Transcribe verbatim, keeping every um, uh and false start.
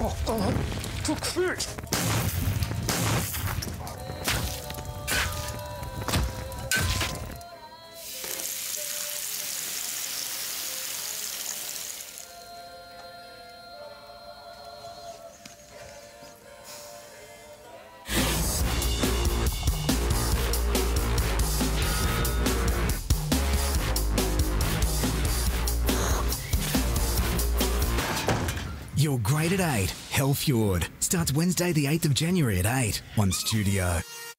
Your Grade at eight, Hellfjord, starts Wednesday the eighth of January at eight on Studio.